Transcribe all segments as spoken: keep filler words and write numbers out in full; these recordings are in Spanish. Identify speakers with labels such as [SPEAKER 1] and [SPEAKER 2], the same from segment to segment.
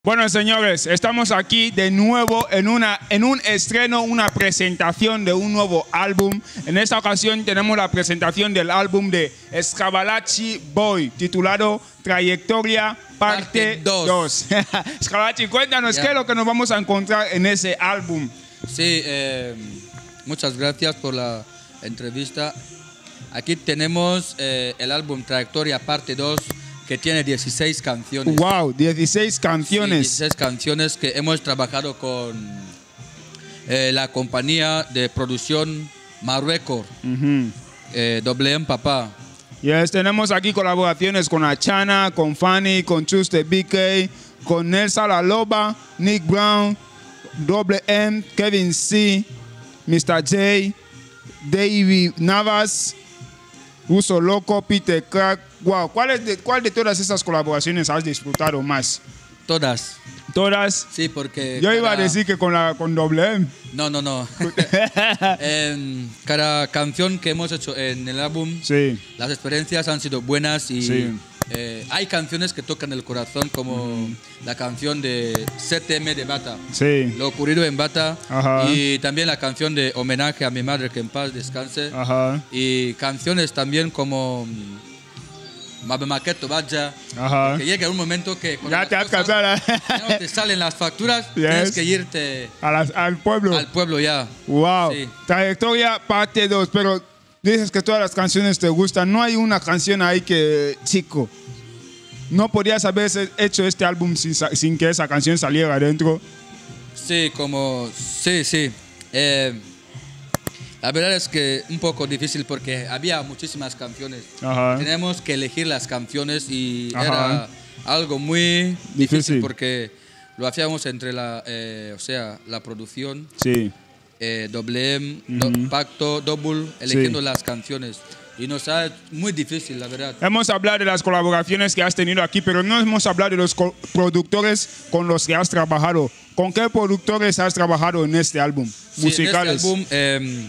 [SPEAKER 1] Bueno, señores, estamos aquí de nuevo en, una, en un estreno, una presentación de un nuevo álbum. En esta ocasión tenemos la presentación del álbum de Scavalachi Boy, titulado Trayectoria Parte dos. Scavalachi, cuéntanos, yeah. ¿Qué es lo que nos vamos a encontrar en ese álbum?
[SPEAKER 2] Sí, eh, muchas gracias por la entrevista. Aquí tenemos eh, el álbum Trayectoria Parte dos, que tiene dieciséis canciones.
[SPEAKER 1] Wow, dieciséis canciones.
[SPEAKER 2] Sí, dieciséis canciones que hemos trabajado con eh, la compañía de producción Marruecos, uh-huh. eh, Doble M Papá.
[SPEAKER 1] Yes, tenemos aquí colaboraciones con Achana, con Fanny, con Chuste B K, con Nelsa La Loba, Nick Brown, Doble M, Kevin C, mister J, David Navas, Uso Loco, Peter Crack. Wow, ¿cuál, es de, ¿cuál de todas esas colaboraciones has disfrutado más?
[SPEAKER 2] Todas.
[SPEAKER 1] ¿Todas?
[SPEAKER 2] Sí, porque...
[SPEAKER 1] Yo cada... iba a decir que con, la, con Doble M.
[SPEAKER 2] No, no, no. eh, cada canción que hemos hecho en el álbum, sí. Las experiencias han sido buenas y sí. eh, hay canciones que tocan el corazón, como mm. la canción de C T M de Bata,
[SPEAKER 1] sí.
[SPEAKER 2] Lo ocurrido en Bata. Ajá. Y también la canción de homenaje a mi madre, que en paz descanse. Ajá. Y canciones también como... Mabemaqueto Vaya, que llega un momento que
[SPEAKER 1] ya te has casado,
[SPEAKER 2] ya no te salen las facturas, yes. Tienes que irte
[SPEAKER 1] a las, al pueblo.
[SPEAKER 2] Al pueblo ya.
[SPEAKER 1] Wow.
[SPEAKER 2] Sí.
[SPEAKER 1] Trayectoria parte dos, pero dices que todas las canciones te gustan. No hay una canción ahí que, chico, no podrías haber hecho este álbum sin, sin que esa canción saliera adentro.
[SPEAKER 2] Sí, como, sí, sí. Eh, La verdad es que un poco difícil porque había muchísimas canciones. Ajá. Tenemos que elegir las canciones y ajá. Era algo muy difícil, difícil porque lo hacíamos entre la, eh, o sea, la producción,
[SPEAKER 1] sí.
[SPEAKER 2] eh, Doble M, uh-huh. do, Pacto, Double, eligiendo sí. Las canciones. Y nos ha muy difícil, la verdad.
[SPEAKER 1] Hemos hablado de las colaboraciones que has tenido aquí, pero no hemos hablado de los productores con los que has trabajado. ¿Con qué productores has trabajado en este álbum?
[SPEAKER 2] Sí,
[SPEAKER 1] musicales.
[SPEAKER 2] En este álbum, eh,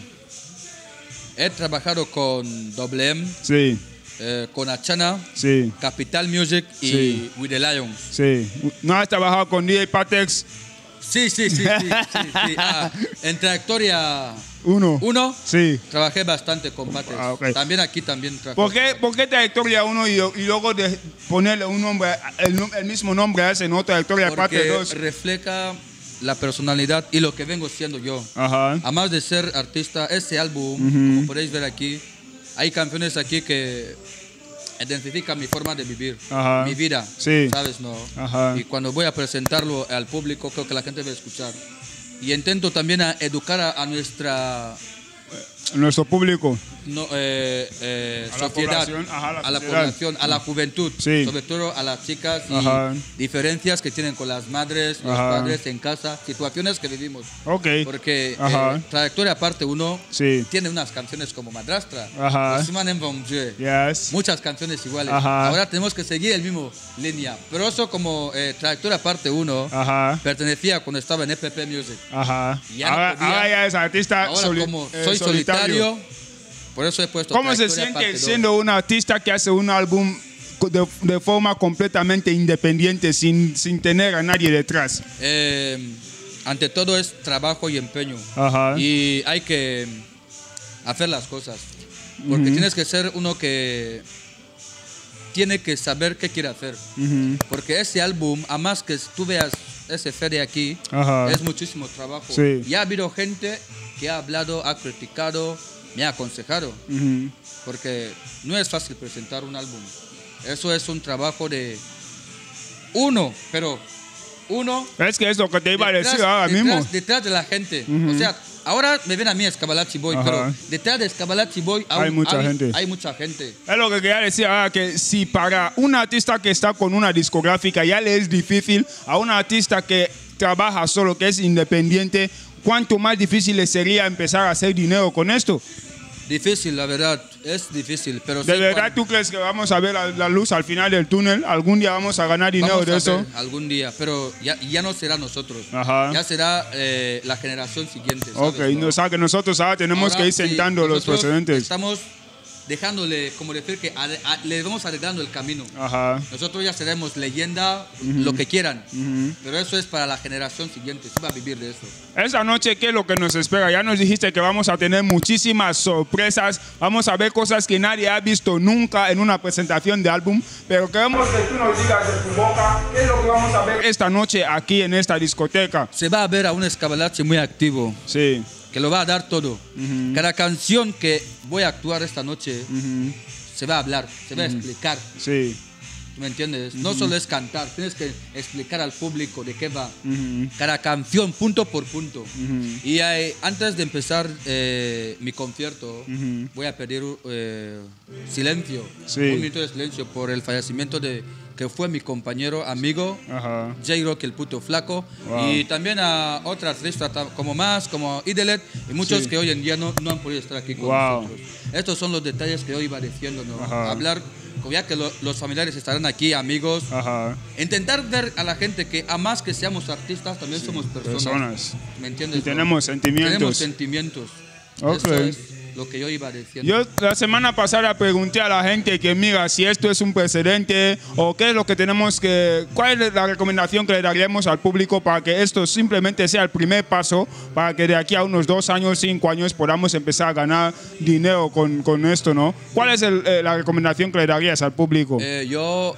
[SPEAKER 2] he trabajado con Doble M,
[SPEAKER 1] sí.
[SPEAKER 2] eh, con Achana,
[SPEAKER 1] sí.
[SPEAKER 2] Capital Music y
[SPEAKER 1] sí.
[SPEAKER 2] With the Lions.
[SPEAKER 1] Sí. ¿No has trabajado con D J Patex?
[SPEAKER 2] Sí, sí, sí. sí, sí, sí. Ah, en Trayectoria
[SPEAKER 1] uno.
[SPEAKER 2] Uno,
[SPEAKER 1] sí.
[SPEAKER 2] Trabajé bastante con Patex. Ah, okay. También aquí también trabajé.
[SPEAKER 1] ¿Por qué, ¿Por qué Trayectoria uno y, y luego de ponerle un nombre, el, el mismo nombre a ese, no Trayectoria Parte dos?
[SPEAKER 2] Porque refleja la personalidad y lo que vengo siendo yo. Ajá. Además de ser artista, este álbum, uh-huh. como podéis ver aquí, hay canciones aquí que identifican mi forma de vivir, ajá. Mi vida,
[SPEAKER 1] sí.
[SPEAKER 2] ¿sabes? No.
[SPEAKER 1] Ajá.
[SPEAKER 2] Y cuando voy a presentarlo al público, creo que la gente va a escuchar. Y intento también a educar a, a nuestra...
[SPEAKER 1] Nuestro público.
[SPEAKER 2] No, eh, eh,
[SPEAKER 1] a
[SPEAKER 2] sociedad,
[SPEAKER 1] la ajá, la
[SPEAKER 2] a la población, a la juventud,
[SPEAKER 1] sí.
[SPEAKER 2] Sobre todo a las chicas y
[SPEAKER 1] ajá.
[SPEAKER 2] Diferencias que tienen con las madres, los ajá. Padres en casa, situaciones que vivimos.
[SPEAKER 1] Okay.
[SPEAKER 2] Porque eh, Trayectoria Parte uno
[SPEAKER 1] sí.
[SPEAKER 2] Tiene unas canciones como Madrastra,
[SPEAKER 1] yes.
[SPEAKER 2] Muchas canciones iguales.
[SPEAKER 1] Ajá.
[SPEAKER 2] Ahora tenemos que seguir el mismo línea. Pero eso como eh, Trayectoria Parte uno ajá. Pertenecía cuando estaba en E P P Music.
[SPEAKER 1] Ajá.
[SPEAKER 2] Ya
[SPEAKER 1] ahora,
[SPEAKER 2] no podía,
[SPEAKER 1] ahora ya es artista.
[SPEAKER 2] Ahora
[SPEAKER 1] soli
[SPEAKER 2] como
[SPEAKER 1] eh,
[SPEAKER 2] soy solitario. solitario Por eso he puesto
[SPEAKER 1] ¿Cómo se siente siendo un artista que hace un álbum de, de forma completamente independiente, sin, sin tener a nadie detrás?
[SPEAKER 2] Eh, ante todo es trabajo y empeño.
[SPEAKER 1] Ajá.
[SPEAKER 2] Y hay que hacer las cosas. Porque uh-huh. tienes que ser uno que tiene que saber qué quiere hacer. Uh-huh. Porque ese álbum, a más que tú veas ese feria aquí, ajá. Es muchísimo trabajo.
[SPEAKER 1] Sí.
[SPEAKER 2] Ya ha habido gente que ha hablado, ha criticado, me ha aconsejado, uh-huh. Porque no es fácil presentar un álbum. Eso es un trabajo de uno, pero uno...
[SPEAKER 1] Es que es lo que te iba detrás, a decir ahora
[SPEAKER 2] detrás,
[SPEAKER 1] mismo.
[SPEAKER 2] Detrás de la gente. Uh-huh. O sea, ahora me ven a mí Scavalachi Boy, ajá. Pero detrás de Scavalachi Boy
[SPEAKER 1] hay, mucha
[SPEAKER 2] hay,
[SPEAKER 1] gente.
[SPEAKER 2] hay mucha gente.
[SPEAKER 1] Es lo que quería decir ahora, que si para un artista que está con una discográfica ya le es difícil, a un artista que trabaja solo, que es independiente, ¿cuánto más difícil le sería empezar a hacer dinero con esto?
[SPEAKER 2] Difícil, la verdad, es difícil. Pero
[SPEAKER 1] ¿De
[SPEAKER 2] sí,
[SPEAKER 1] verdad
[SPEAKER 2] cuando...
[SPEAKER 1] tú crees que vamos a ver la, la luz al final del túnel? ¿Algún día vamos a ganar dinero
[SPEAKER 2] vamos
[SPEAKER 1] de
[SPEAKER 2] a
[SPEAKER 1] eso?
[SPEAKER 2] Ver, algún día, pero ya, ya no será nosotros.
[SPEAKER 1] Ajá.
[SPEAKER 2] Ya será eh, la generación siguiente. ¿Sabes?
[SPEAKER 1] Ok, ¿no? O sea que nosotros ahora tenemos ahora, que ir sentando sí, los precedentes.
[SPEAKER 2] Estamos dejándole, como decir que a, a, le vamos arreglando el camino.
[SPEAKER 1] Ajá.
[SPEAKER 2] Nosotros ya seremos leyenda, uh-huh. lo que quieran,
[SPEAKER 1] uh-huh.
[SPEAKER 2] pero eso es para la generación siguiente, se va a vivir de eso.
[SPEAKER 1] Esta noche, ¿qué es lo que nos espera? Ya nos dijiste que vamos a tener muchísimas sorpresas, vamos a ver cosas que nadie ha visto nunca en una presentación de álbum, pero queremos que tú nos digas de tu boca qué es lo que vamos a ver esta noche aquí en esta discoteca.
[SPEAKER 2] Se va a ver a un Escabalachi muy activo.
[SPEAKER 1] Sí.
[SPEAKER 2] Que lo va a dar todo. Uh-huh. Cada canción que voy a actuar esta noche uh-huh. se va a hablar, se va uh-huh. a explicar.
[SPEAKER 1] Sí.
[SPEAKER 2] ¿Me entiendes? Uh-huh. No solo es cantar, tienes que explicar al público de qué va. Uh-huh. Cada canción, punto por punto. Uh-huh. Y eh, antes de empezar eh, mi concierto, uh-huh. voy a pedir eh, silencio, sí. un minuto de silencio por el fallecimiento de que fue mi compañero, amigo, uh-huh. J-Rock, el puto flaco, wow. y también a otras artistas como más, como Idolet, y muchos sí. que hoy en día no, no han podido estar aquí con wow. nosotros. Estos son los detalles que yo iba diciendo, ¿no? Uh-huh. Hablar, ya que lo, los familiares estarán aquí, amigos, uh-huh. intentar ver a la gente que a más que seamos artistas, también sí. somos personas. personas. ¿Me entiendes?
[SPEAKER 1] Y tenemos sentimientos.
[SPEAKER 2] Tenemos sentimientos.
[SPEAKER 1] Okay.
[SPEAKER 2] Eso es lo que yo iba diciendo.
[SPEAKER 1] Yo la semana pasada pregunté a la gente que mira si esto es un precedente o qué es lo que tenemos que, cuál es la recomendación que le daríamos al público para que esto simplemente sea el primer paso para que de aquí a unos dos años, cinco años podamos empezar a ganar dinero con, con esto, ¿no? ¿Cuál es el, eh, la recomendación que le darías al público?
[SPEAKER 2] Eh, yo,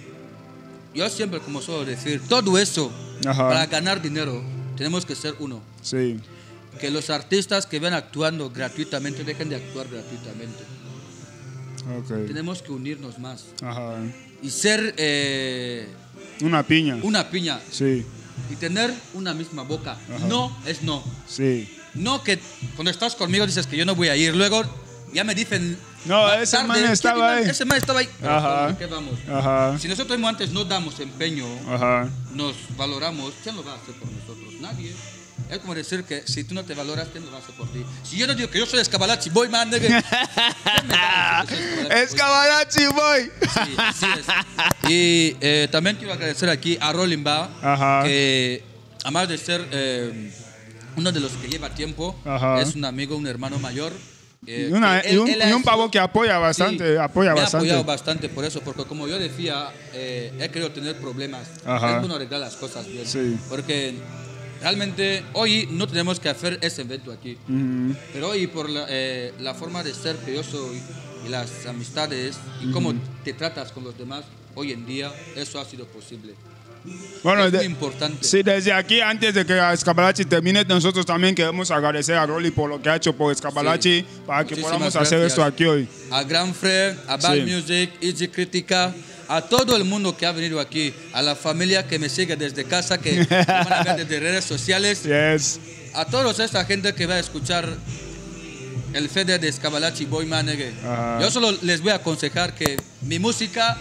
[SPEAKER 2] yo siempre, como suelo decir, todo eso Ajá. para ganar dinero tenemos que ser uno.
[SPEAKER 1] Sí.
[SPEAKER 2] Que los artistas que ven actuando gratuitamente dejen de actuar gratuitamente.
[SPEAKER 1] Okay.
[SPEAKER 2] Tenemos que unirnos más.
[SPEAKER 1] Ajá.
[SPEAKER 2] Y ser... Eh,
[SPEAKER 1] una piña.
[SPEAKER 2] Una piña.
[SPEAKER 1] Sí.
[SPEAKER 2] Y tener una misma boca. Ajá. No es no.
[SPEAKER 1] Sí.
[SPEAKER 2] No que cuando estás conmigo dices que yo no voy a ir. Luego ya me dicen...
[SPEAKER 1] No, ese tarde, man estaba ahí.
[SPEAKER 2] Ese man estaba ahí.
[SPEAKER 1] Ajá.
[SPEAKER 2] ¿Por qué vamos?
[SPEAKER 1] Ajá.
[SPEAKER 2] Si nosotros antes no damos empeño,
[SPEAKER 1] Ajá.
[SPEAKER 2] nos valoramos, ¿quién lo va a hacer por nosotros? Nadie. Es como decir que si tú no te valoras, ¿quién lo va a hacer por ti? Si yo no digo que yo soy Escabalachi Boy, man, nigga.
[SPEAKER 1] Escabalachi Boy.
[SPEAKER 2] Sí, así es. Y eh, también quiero agradecer aquí a Rolimba, Ajá. que además de ser eh, uno de los que lleva tiempo, Ajá. es un amigo, un hermano mayor. Eh,
[SPEAKER 1] y, una, él, y, un, él y un pavo que apoya bastante, sí, apoya
[SPEAKER 2] me
[SPEAKER 1] bastante.
[SPEAKER 2] ha apoyado bastante por eso, porque como yo decía, eh, he querido tener problemas. Ajá. Es bueno arreglar las cosas bien.
[SPEAKER 1] Sí.
[SPEAKER 2] Porque realmente hoy no tenemos que hacer ese evento aquí. Uh-huh. Pero hoy por la, eh, la forma de ser que yo soy y las amistades y uh-huh. cómo te tratas con los demás, hoy en día eso ha sido posible.
[SPEAKER 1] Bueno,
[SPEAKER 2] es
[SPEAKER 1] de,
[SPEAKER 2] muy importante.
[SPEAKER 1] Sí, desde aquí, antes de que Escabalachi termine, nosotros también queremos agradecer a Rolly por lo que ha hecho por Escabalachi, sí. para que Muchísimas podamos gracias. hacer esto aquí hoy.
[SPEAKER 2] A Grand Frère, a Bad sí. Music, Easy Crítica, a todo el mundo que ha venido aquí, a la familia que me sigue desde casa, que me van a ver desde redes sociales,
[SPEAKER 1] yes.
[SPEAKER 2] a todos esta gente que va a escuchar el F E D E de Escabalachi Boy Manegue. Yo solo les voy a aconsejar que mi música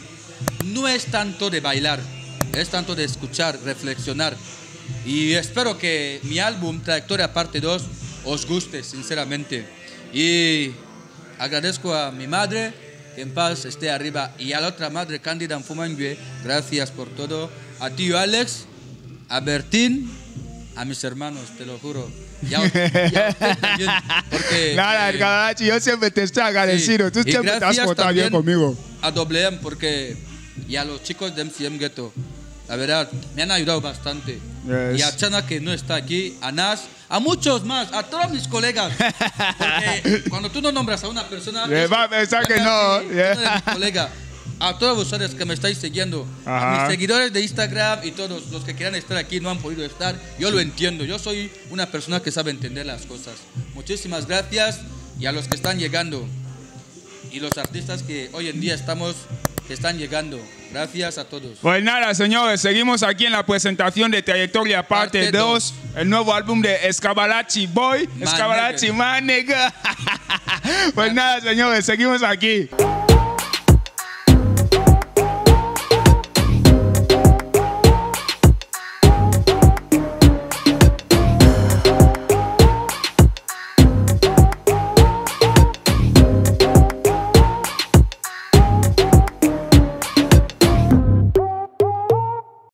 [SPEAKER 2] no es tanto de bailar, es tanto de escuchar, reflexionar. Y espero que mi álbum, Trayectoria Parte dos, os guste, sinceramente. Y agradezco a mi madre, que en paz esté arriba, y a la otra madre, Cándida Mfumangue, gracias por todo. A tío Alex, a Bertín, a mis hermanos, te lo juro. Ya, ya también, porque...
[SPEAKER 1] Nada, eh, Escabalachi, yo siempre te estoy agradecido. Sí. Tú siempre te has portado bien conmigo.
[SPEAKER 2] A Doble M, porque... Y a los chicos de M C M Ghetto. La verdad, me han ayudado bastante. Yes. Y a Chana, que no está aquí, a Nas, a muchos más, a todos mis colegas. Porque cuando tú no nombras a una persona...
[SPEAKER 1] Le va a pensar que no.
[SPEAKER 2] Que yeah. no eres mi colega. A todos ustedes que me estáis siguiendo, Ajá. a mis seguidores de Instagram y todos los que quieran estar aquí no han podido estar, yo sí. lo entiendo. Yo soy una persona que sabe entender las cosas. Muchísimas gracias. Y a los que están llegando y los artistas que hoy en día estamos... que están llegando. Gracias a todos.
[SPEAKER 1] Pues nada, señores, seguimos aquí en la presentación de Trayectoria Parte dos, el nuevo álbum de Escabalachi Boy, Escabalachi Man, nigga. Pues nada, señores, seguimos aquí.